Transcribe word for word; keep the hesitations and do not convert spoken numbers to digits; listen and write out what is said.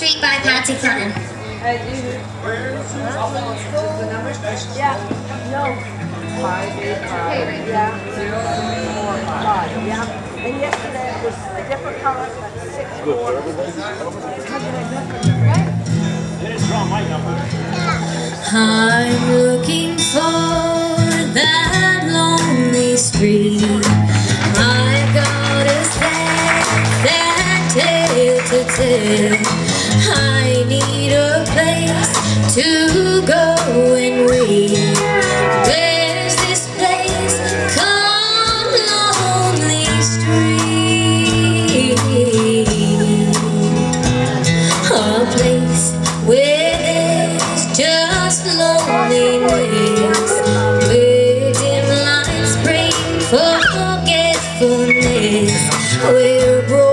Street by Patsy, Cline. Yeah, no. Five, eight, five, yeah, zero, three, four, five, yeah. And yesterday it was a different color, but six, four. I'm looking for that lonely street. I've got a sad, sad tale to tell. I need a place to go and read. Where's this place called Lonely Street? A place where there's just loneliness, where dim lights bring forgetfulness, where